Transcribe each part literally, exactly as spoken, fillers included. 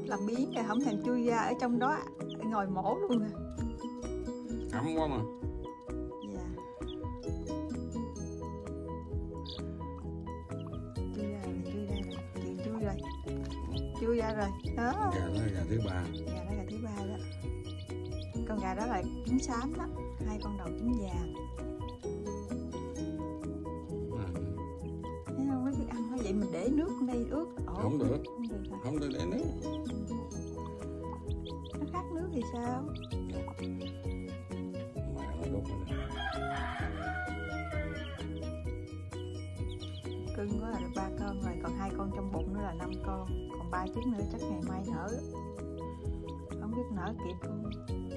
làm biến rồi không thèm chui ra ở trong đó ngồi mổ luôn à. Ấm quá mà. Dạ. Chui ra rồi, chui ra rồi, chị chui rồi, chui ra rồi. Đó. Gà đó là gà thứ ba. Gà đó là thứ ba đó. Con gà đó là trứng xám đó, hai con đầu trứng vàng. À. Thấy không, mới biết ăn thôi vậy mình để nước đây ướt. Ồ, Không được. Không được hả? Không được để nước. Nó khác nước thì sao? Mẹ nó đốt nó đi. Cưng quá là được ba con rồi, còn hai con trong bụng nữa là năm con, còn ba trứng nữa chắc ngày mai nở. Không biết nở kịp không?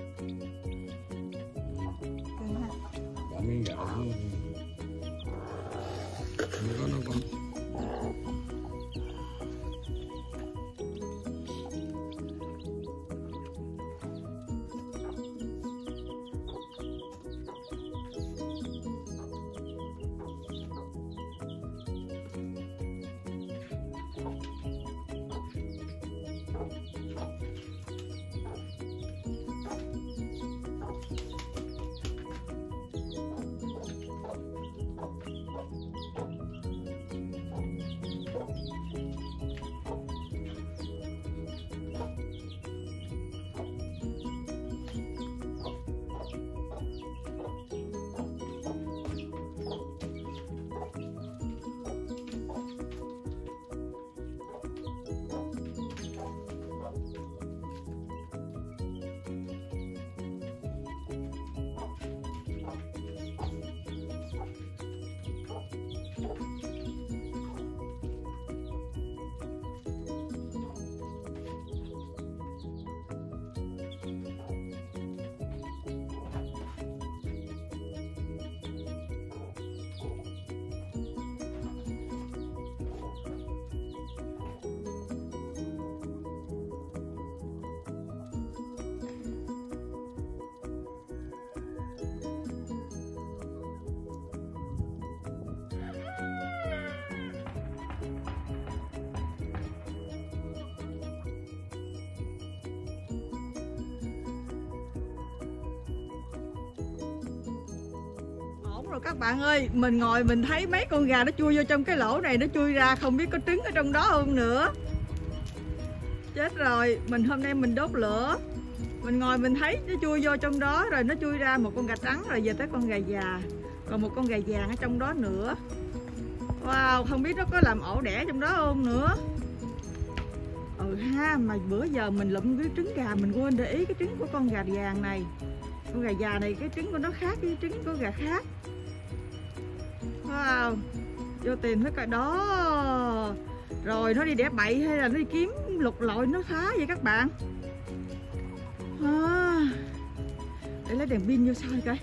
Cưng ha. Bỏ miếng gạo xuống. Không có đâu con. Rồi các bạn ơi, mình ngồi mình thấy mấy con gà nó chui vô trong cái lỗ này, nó chui ra không biết có trứng ở trong đó không nữa. Chết rồi, mình hôm nay mình đốt lửa, mình ngồi mình thấy nó chui vô trong đó, rồi nó chui ra một con gà trắng, rồi về tới con gà già, còn một con gà vàng ở trong đó nữa. Wow, không biết nó có làm ổ đẻ trong đó không nữa. Ừ ha, mà bữa giờ mình lụm cái trứng gà mình quên để ý cái trứng của con gà vàng này. Con gà già này cái trứng của nó khác với trứng của gà khác. Wow, vô tìm thấy coi đó. Rồi nó đi đẻ bậy hay là nó đi kiếm lục lọi nó phá vậy các bạn à, để lấy đèn pin vô soi coi.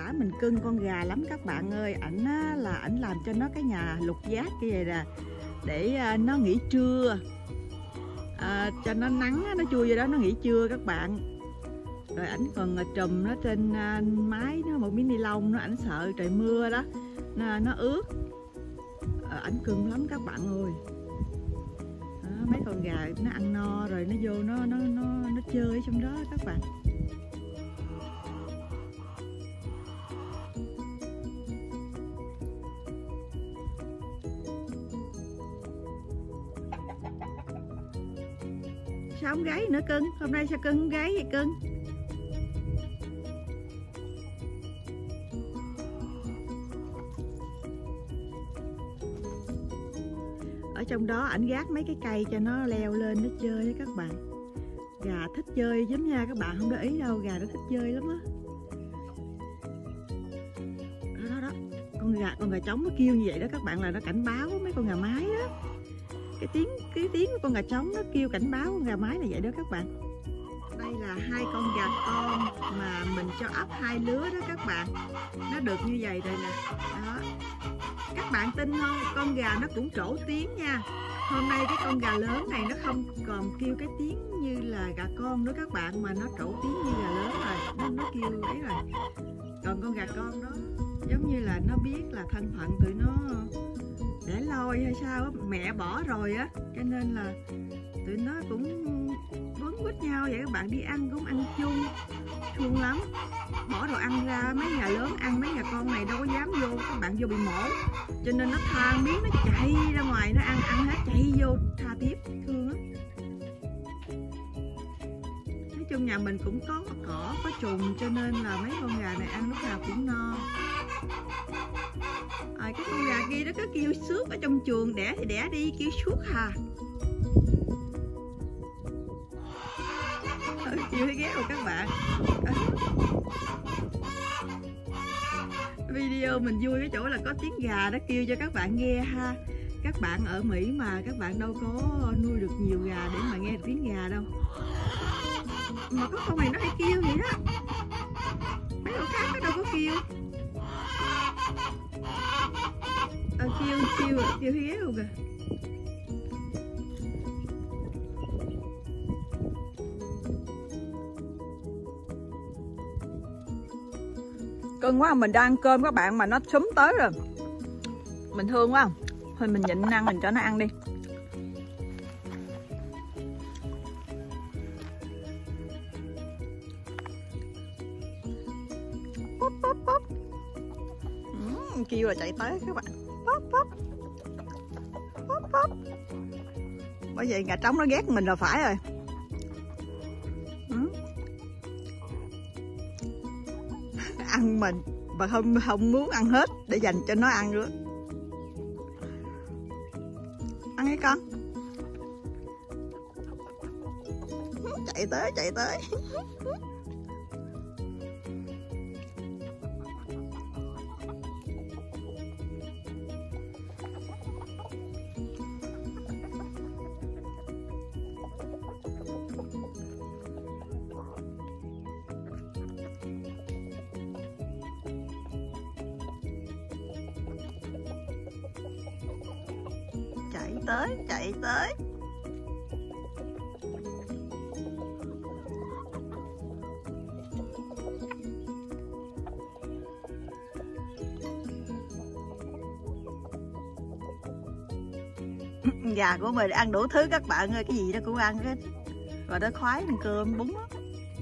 xã mình cưng con gà lắm các bạn ơi. Ảnh á, là ảnh làm cho nó cái nhà lục giác như vậy nè, để à, nó nghỉ trưa, à, cho nó nắng nó chui vô đó nó nghỉ trưa các bạn. Rồi ảnh còn trùm nó trên à, mái nó một miếng ni lông, nó ảnh sợ trời mưa đó nó, nó ướt. À, ảnh cưng lắm các bạn ơi. Đó, mấy con gà nó ăn no rồi nó vô nó nó nó nó chơi trong đó các bạn. Sao không gáy nữa cưng? Hôm nay sao cưng không gáy vậy cưng? Ở trong đó ảnh gác mấy cái cây cho nó leo lên nó chơi đó các bạn. Gà thích chơi giống nha các bạn, không để ý đâu, gà nó thích chơi lắm á. Đó. đó đó con gà con gà trống nó kêu như vậy đó các bạn, là nó cảnh báo mấy con gà mái đó. Cái tiếng cái tiếng của con gà trống nó kêu cảnh báo con gà mái là vậy đó các bạn. Đây là hai con gà con mà mình cho ấp hai lứa đó các bạn. Nó được như vậy rồi nè. Đó. Các bạn tin không? Con gà nó cũng trổ tiếng nha. Hôm nay cái con gà lớn này nó không còn kêu cái tiếng như là gà con nữa các bạn, mà nó trổ tiếng như gà lớn rồi. Nó, nó kêu ấy rồi. Còn con gà con đó giống như là nó biết là thân phận tụi nó để lôi hay sao á, mẹ bỏ rồi á, cho nên là tụi nó cũng quấn quýt nhau vậy các bạn. Đi ăn cũng ăn chung, thương lắm. Bỏ đồ ăn ra mấy nhà lớn ăn, mấy nhà con này đâu có dám vô, các bạn vô bị mổ, cho nên nó tha miếng nó chạy ra ngoài nó ăn, ăn hết chạy vô tha tiếp, thương lắm. Nói chung nhà mình cũng có cỏ có trùng, cho nên là mấy con gà này ăn lúc nào cũng no. À, cái con gà kia nó cứ kêu suốt ở trong chuồng, đẻ thì đẻ đi, kêu suốt hà. Ừ, kêu thấy ghét rồi các bạn. À, video mình vui cái chỗ là có tiếng gà nó kêu cho các bạn nghe ha. Các bạn ở Mỹ mà các bạn đâu có nuôi được nhiều gà để mà nghe được tiếng gà đâu. Mà có con này nó hay kêu vậy đó, mấy con khác nó đâu có kêu. Ờ, kêu kêu kêu thấy ghét luôn kìa. Cưng quá, mình đang ăn cơm các bạn mà nó súng tới rồi. Mình thương quá. Thôi mình nhịn ăn, mình cho nó ăn đi. Bóp, bóp, bóp. Ừ, kêu là chạy tới các bạn. Bóp, bóp. Bóp, bóp. Bởi vậy gà trống nó ghét mình là phải rồi. Ừ. Ăn mình và không không muốn ăn hết để dành cho nó ăn nữa. Ăn đi con. Chạy tới chạy tới. Chạy tới, chạy tới. Gà của mình ăn đủ thứ các bạn ơi, cái gì nó cũng ăn hết. Và nó khoái ăn cơm bún đó.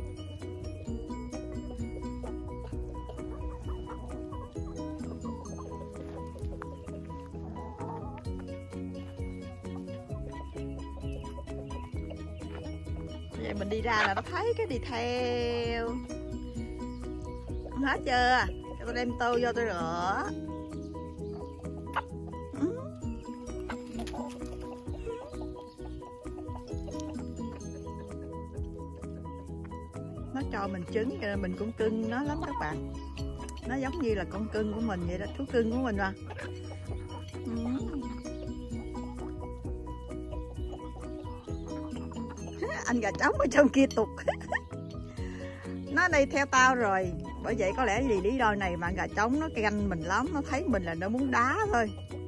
Vậy mình đi ra là nó thấy cái đi theo. Hết chưa? Cho tôi đem tô vô tôi rửa. Ừ. Nó cho mình trứng cho nên mình cũng cưng nó lắm các bạn. Nó giống như là con cưng của mình vậy đó, thú cưng của mình mà. Ừ. Anh gà trống ở trong kia tục. Nó đây theo tao rồi, Bởi vậy có lẽ gì lý do này mà gà trống nó ganh mình lắm, nó thấy mình là nó muốn đá thôi.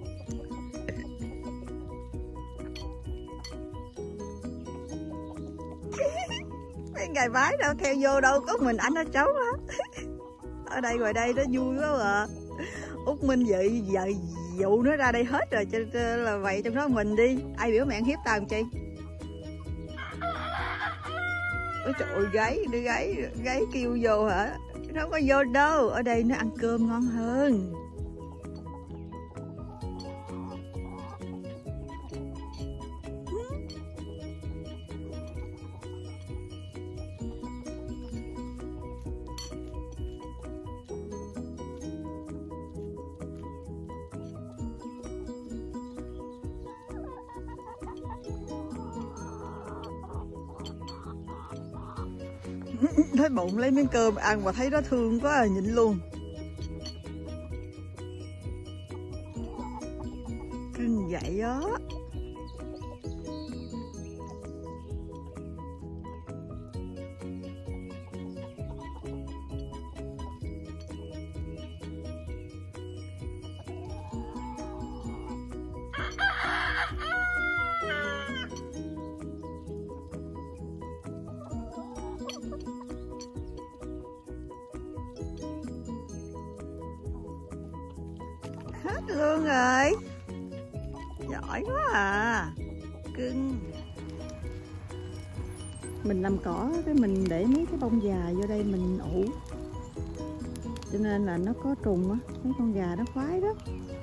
Mấy gà mái đâu theo vô đâu, có mình anh ở trống á. Ở đây ngoài đây nó vui quá à. Út Minh vậy giờ dụ nó ra đây hết rồi, cho là vậy trong đó mình đi. Ai biểu mẹ hiếp tao làm chi? Ôi trời ơi, gáy, đứa gáy, gáy kêu vô hả? Nó không có vô đâu, ở đây nó ăn cơm ngon hơn. Thấy bụng lấy miếng cơm ăn mà thấy nó thương quá à, nhịn luôn. Cưng vậy đó. Hết luôn rồi. Giỏi quá à. Cưng. Mình làm cỏ cái mình để mấy cái bông già vô đây mình ủ, cho nên là nó có trùng á, mấy con gà nó khoái đó.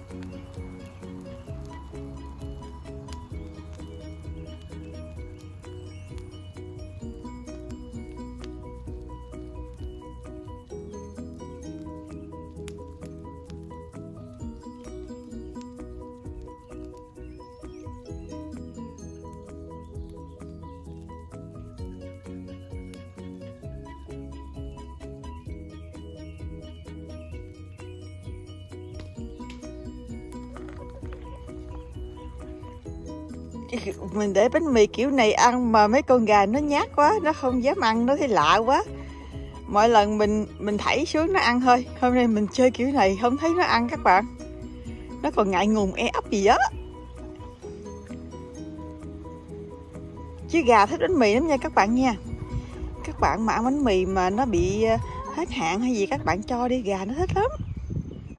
Mình để bánh mì kiểu này ăn mà mấy con gà nó nhát quá, nó không dám ăn, nó thấy lạ quá. Mỗi lần mình mình thảy xuống nó ăn thôi. Hôm nay mình chơi kiểu này không thấy nó ăn các bạn. Nó còn ngại ngùng e ấp gì đó. Chứ gà thích bánh mì lắm nha các bạn nha. Các bạn mà ăn bánh mì mà nó bị hết hạn hay gì các bạn cho đi, gà nó thích lắm.